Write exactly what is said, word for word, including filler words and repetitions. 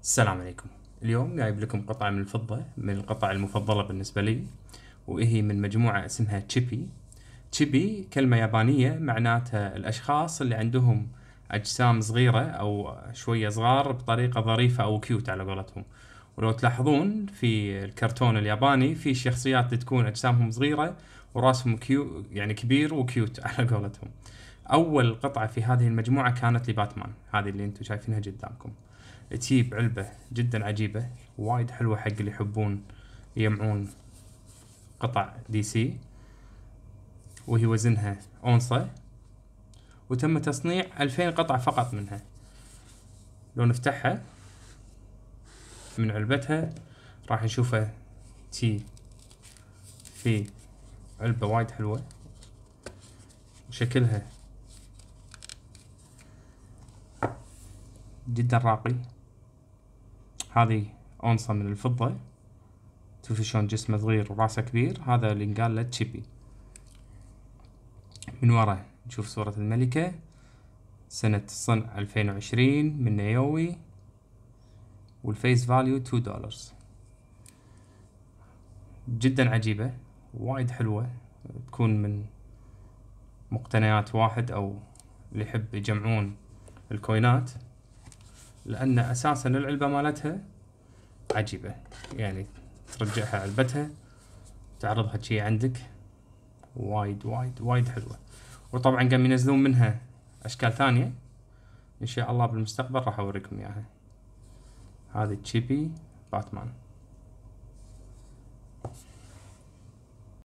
السلام عليكم. اليوم جايب لكم قطعة من الفضة من القطع المفضلة بالنسبة لي، وهي من مجموعة اسمها تشيبي. تشيبي كلمة يابانية معناتها الأشخاص اللي عندهم أجسام صغيرة أو شوية صغار بطريقة ظريفة أو كيوت على قولتهم. ولو تلاحظون في الكرتون الياباني في شخصيات تكون أجسامهم صغيرة وراسهم كيو يعني كبير وكيوت على قولتهم. أول قطعة في هذه المجموعة كانت لباتمان، هذه اللي انتم شايفينها قدامكم. تجيب علبة جدا عجيبة وايد حلوة حق اللي يحبون يجمعون قطع دي سي، وهي وزنها أونصة، وتم تصنيع ألفين قطعة فقط منها. لو نفتحها من علبتها راح نشوفها تي في علبة وايد حلوة، وشكلها جدا راقي. هذه أونصة من الفضة، شوفي شلون جسمه صغير وراسه كبير، هذا اللي نقال له تشيبي. من ورا نشوف صورة الملكة، سنة الصنع ألفين وعشرين من نيوي، والفيس فاليو تو دولار. جدا عجيبة وايد حلوة، تكون من مقتنيات واحد أو اللي يحب يجمعون الكوينات، لأن أساسا العلبة مالتها عجيبة، يعني ترجعها علبتها تعرضها شي عندك، وايد وايد وايد حلوة. وطبعا قام ينزلون منها أشكال ثانية إن شاء الله بالمستقبل راح أوريكم إياها. هذه تشيبي باتمان.